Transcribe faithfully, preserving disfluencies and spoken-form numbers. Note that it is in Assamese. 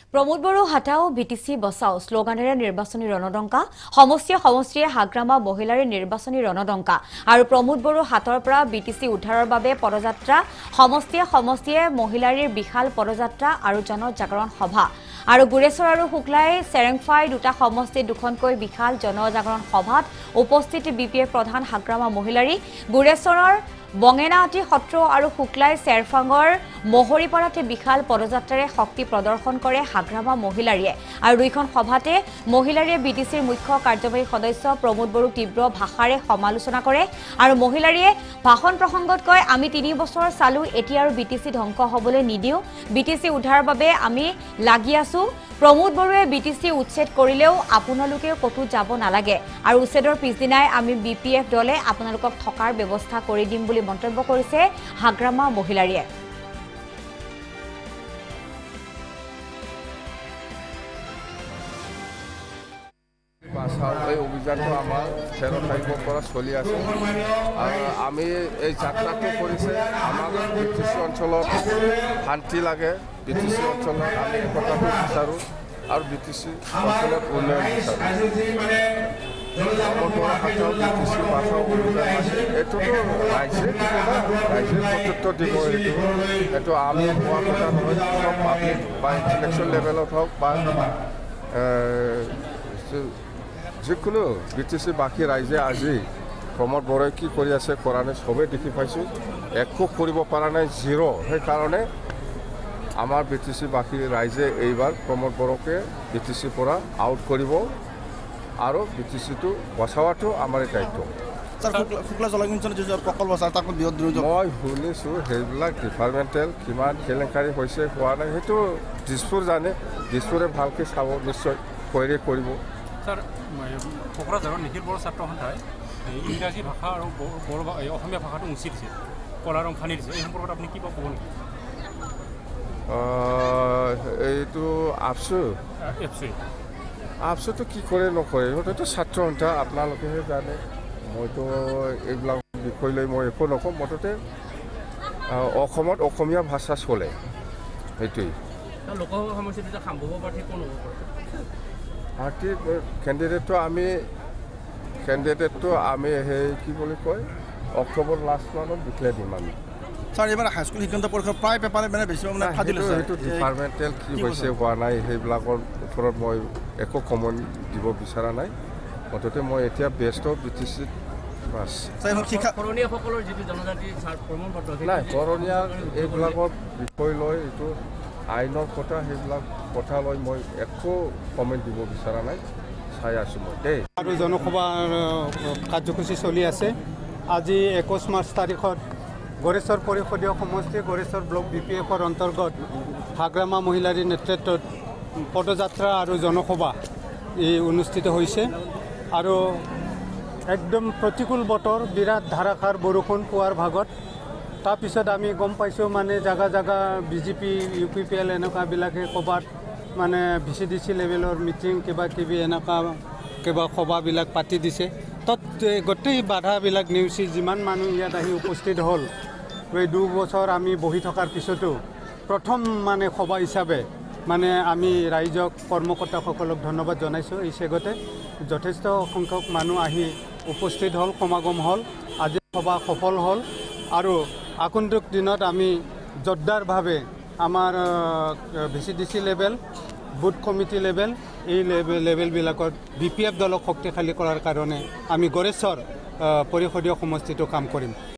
প্ৰমোদ বড়ো হাটাও বিটিসি বসাও স্লোগানেৰে নিৰ্বাচনী ৰণদংকা সমষ্টিয়ে সমষ্টিয়ে হাগ্ৰামা মহিলাৰ নিৰ্বাচনী ৰণদংকা আৰু প্ৰমোদ বড়ো হাতৰ পৰা বিটিসি উদ্ধাৰৰ বাবে পদযাত্ৰা সমষ্টিয়ে সমষ্টিয়ে মহিলাৰ বিশাল পদযাত্ৰা আৰু জনজাগৰণ সভা আৰু গুৰেশ্বৰ আৰু শুক্লাই সেৰেংফাই দুটা সমষ্টি দুখনকৈ বিশাল জনজাগৰণ সভাত উপস্থিত বিপিএফ প্ৰধান হাগ্ৰামা মহিলাৰী গুৰেশ্বৰৰ বঙেনাআটি সত্ৰ আৰু শুক্লাই চেৰফাঙৰ মহৰিপাৰাতে বিশাল পদযাত্ৰাৰে শক্তি প্ৰদৰ্শন কৰে হাগ্ৰামা মহিলাৰীয়ে আৰু দুইখন সভাতে মহিলাৰীয়ে বিটিসিৰ মুখ্য কাৰ্যবাহী সদস্য প্ৰমোদ বড়োক তীব্ৰ ভাষাৰে সমালোচনা কৰে আৰু মহিলাৰীয়ে ভাষণ প্ৰসংগত কয় আমি তিনি বছৰ চালু এতিয়া আৰু বিটিসি ধ্বংস হ'বলৈ নিদিও বিটিসি উদ্ধাৰৰ বাবে আমি লাগি আছো প্ৰমোদ বড়োৱে বিটিসি উচ্ছেদ কৰিলেও আপোনালোকে কতো যাব নালাগে আৰু উচ্ছেদৰ পিছদিনাই আমি বিপিএফ দলে আপোনালোকক থকাৰ ব্যৱস্থা কৰি দিম বুলি মন্তব্য কৰিছে হাগ্ৰামা মহিলাৰীয়ে এই অভিযানটো আমাৰ তেৰ তাৰিখৰ পৰা চলি আছে আৰু আমি এই যাত্ৰাটো কৰিছে আমাক বিটিসি অঞ্চলত শান্তি লাগে বিটিসি অঞ্চলত আমি একতাটো বিচাৰোঁ আৰু বিটিসি অঞ্চলত উন্নয়ন বিচাৰোঁ বিটিসি বাছাও অভিযান এইটোতো ৰাইজে ৰাইজে প্ৰত্যুত্তৰ দিব এইটো এইটো আমি কোৱা কথা নহয় চব পাব্লিক বা ইণ্টেলেকচুৱেল লেভেলত হওক বা যিকোনো বিটিসি বাকী ৰাইজে আজি প্ৰমোদ বড়োৱে কি কৰি আছে কৰা নাই চবেই দেখি পাইছোঁ একো কৰিব পৰা নাই জিৰ' সেইকাৰণে আমাৰ বিটিসি বাকী ৰাইজে এইবাৰ প্ৰমোদ বড়োকে বিটিসিৰ পৰা আউট কৰিব আৰু বিটিসিটো বচাওৱাটো আমাৰ দায়িত্ব মই শুনিছোঁ সেইবিলাক ডিপাৰ্টমেণ্টেল কিমান কেলেংকাৰী হৈছে হোৱা নাই সেইটো দিছপুৰ জানে দিছপুৰে ভালকৈ চাব নিশ্চয় কৈৰে কৰিব স্যার কোকৰাঝাৰৰ নিখিল বড়ো ছাত্ৰ সন্থাই ইংৰাজী ভাষা আৰু বড়ো অসমীয়া ভাষাটো মুচি দিছে কলা ৰং সানি দিছে এই সম্পৰ্কত আপুনি কিবা ক'ব নেকি এইটো আপচু এফচি আপচুটো কি কৰে নকৰে সিহঁতেতো ছাত্ৰ সন্থা আপোনালোকেহে জানে মইতো এইবিলাক বিষয় লৈ মই একো নকওঁ মুঠতে অসমত অসমীয়া ভাষা চলে সেইটোৱেই লোকসভা সমষ্টিত সম্ভৱ প্ৰাৰ্থী কোন হ'ব পাৰ্টি কেণ্ডিডেটটো আমি কেণ্ডিডেটটো আমি সেই কি বুলি কয় অক্টোবৰ লাষ্ট মানত ডিক্লেয়াৰ দিম আমি ছাৰ এইবাৰ হাইস্কুল শিক্ষান্ত পৰীক্ষা প্ৰায় পেপাৰে মানে বেছি মানে ফাদিল হৈছে সেইটো ডিপাৰ্টমেণ্টেল কি হৈছে হোৱা নাই সেইবিলাকৰ ওপৰত মই একো কমন দিব বিচৰা নাই মুঠতে মই এতিয়া বেষ্ট অফ বিটিসিত বাছ কৰণীয়াসকলৰ যিটো জনজাতি প্ৰমাণ পত্ৰ নাই কৰণীয়া এইবিলাকৰ বিষয় লৈ এইটো আইনৰ কথা সেইবিলাক কথা লৈ মই একো কমেণ্ট দিব বিচৰা নাই চাই আছোঁ মই দেই আৰু জনসভাৰ কাৰ্যসূচী চলি আছে আজি একৈছ মাৰ্চ তাৰিখত গড়েশ্বৰ পৰিষদীয় সমষ্টি গড়েশ্বৰ ব্লক বি পি এফৰ অন্তৰ্গত হাগ্ৰামা মহিলাৰীৰ নেতৃত্বত পদযাত্ৰা আৰু জনসভা এই অনুষ্ঠিত হৈছে আৰু একদম প্ৰতিকূল বতৰ বিৰাট ধাৰাসাৰ বৰষুণ পোৱাৰ ভাগত তাৰপিছত আমি গম পাইছোঁ মানে জাগা জাগা B J P U P P L এনেকুৱাবিলাকে ক'ৰবাত মানে ভি চি ডি চি লেভেলৰ মিটিং কিবা কিবি এনেকুৱা কিবা সভাবিলাক পাতি দিছে তাত গোটেই বাধাবিলাক নেওচি যিমান মানুহ ইয়াত আহি উপস্থিত হ'ল এই দুবছৰ আমি বহি থকাৰ পিছতো প্ৰথম মানে সভা হিচাপে মানে আমি ৰাইজক কৰ্মকৰ্তাসকলক ধন্যবাদ জনাইছোঁ এই চেগতে যথেষ্ট সংখ্যক মানুহ আহি উপস্থিত হ'ল সমাগম হ'ল আজি সভা সফল হ'ল আৰু আগন্তুক দিনত আমি জোৰদাৰভাৱে আমাৰ V C D C level booth committee level এই লেভেল লেভেলবিলাকত বি পি এফ দলক শক্তিশালী কৰাৰ কাৰণে আমি গড়েশ্বৰ পৰিষদীয় সমষ্টিটো কাম কৰিম।